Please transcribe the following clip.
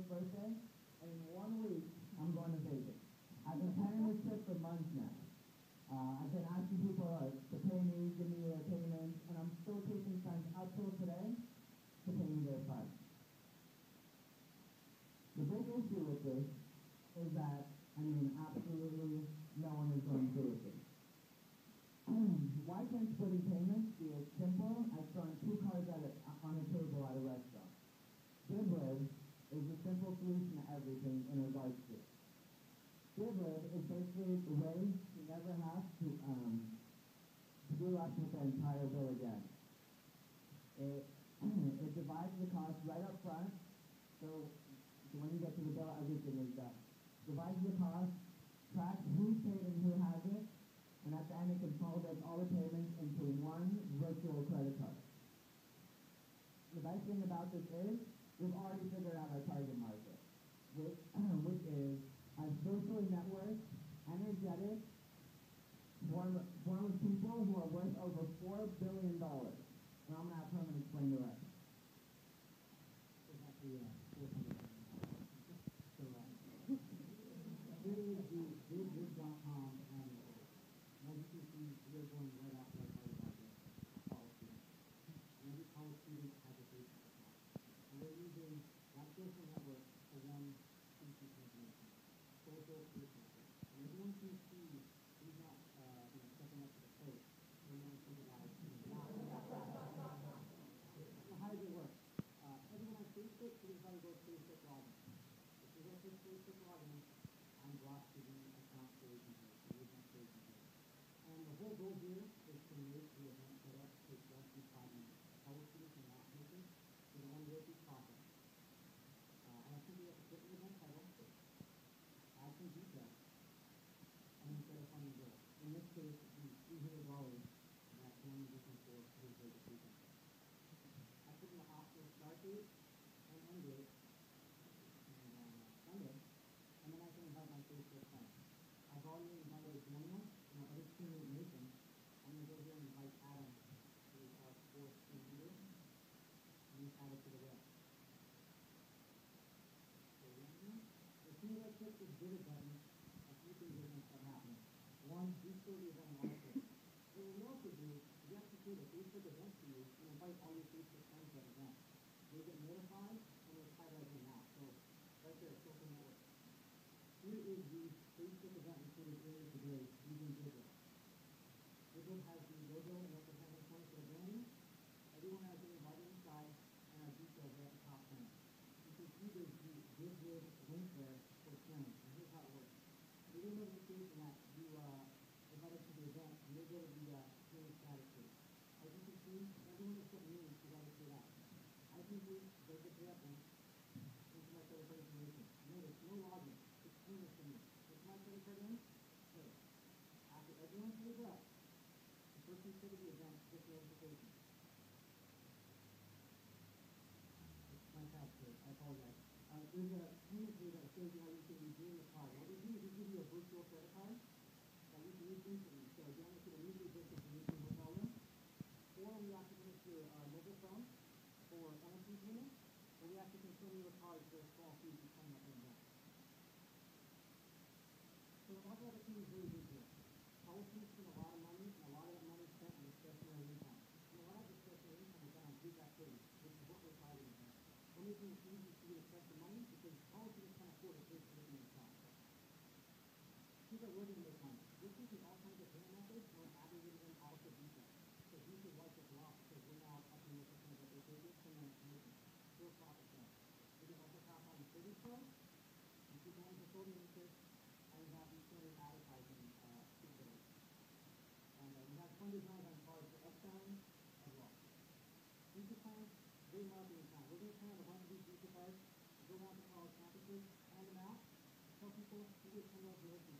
21st birthday, and in 1 week, I'm going to Vegas. I've been planning this trip for months now. I've been asking people to pay me, give me their payments, and I'm still taking friends up till today to pay me their funds. The big issue with this is that, absolutely no one is going to do with this. Why can't splitting payments be as simple as throwing 2 cards on a table at a restaurant? DivLiv is a simple solution to everything in regards to it. DivLiv is basically the way to never have to be left with the entire bill again. It divides the cost right up front, so when you get to the bill, everything is done. Divides the cost, tracks who's paid and who hasn't, and at the end it consolidates all the payments into one virtual credit card. The best thing about this is, we've already figured out our target market, which is a socially networked, energetic form of people who are worth over $4 billion. And I'm going to have Herman explain the rest. Here is the DivLiv.com, and as you can see, we are going right after our target market, college students. And every college student has a Facebook account. And we're using that social network for one piece of information, social proof network. And everyone can see who's not stepping up to the plate. Everyone can realize how does it work? Everyone on Facebook, here's how to go to Facebook login. If you go to Facebook login, I'm brought to the account staging page, the event staging page. And the whole goal here is to make the event setup take less than 5 minutes. College students are not patient, so they want to go through the process. And I think we have to put the event title, add some details, and then set a funding goal. In this case, the $300 that family is looking for his Vegas weekend. I put in the optional start date and end date, and Sunday, and then I can invite my Facebook friends. I've already invited Daniel and our other teammate Nathan. I'm going to go here and invite Adam to our fourth team leader, and he's added to the list. So as soon as I click this bigger button, a few things are going to start happening. One, we store the event on our page. What we also do is we actually create a Facebook event for you and invite all your Facebook friends to that event. They get notified and they're tied right in now. So right there, social network. Here is the Facebook event we created earlier today using DivLiv. DivLiv has the logo and representing points for the branding. Everyone has been invited inside, and our details are at the top center. You can see there's the DivLiv link there for sharing. And here's how it works. You get a notification that you invited to the event, and you'll go to the sharing status page. As you can see, everyone is putting names to write it out. I simply break it up into my credit card information. Notice, no login. It's painless for me. What's my credit card in? Okay. After everyone pays up, the person who the event gets notification. It's my tab code. I apologize. There's a payment page that shows you how you can redeem the card. What we do is we give you a virtual credit card that you can use instantly. So again, you can immediately book a Venetian hotel room, or we actually connect your mobile phone for NFC payment, or we actually can send you a card for a small fee to sign up an event. So a lot of the team is very big here. College students spend a lot of money, and a lot of that money is spent on discretionary income. And a lot of discretionary income is done on group activities, which is what we're targeting here. We're making it easy for you to spend the money because college students can't afford to pay for it themselves. People are willing to make money. We're taking all kinds of payment methods, and we're aggregating them all to detail. So you should like this a lot because we're now upping the percentage that they're taking from their information. For profit center. We can also pass on the service pro, and keep on fulfilling interest, and we have these standard advertising capabilities. And we have fun designs on cards for upselling as well. Future plans, great marketing plan. We're going to plan a bunch of these future cards, go around to college campuses, hand them out, tell people, you get $10 promotion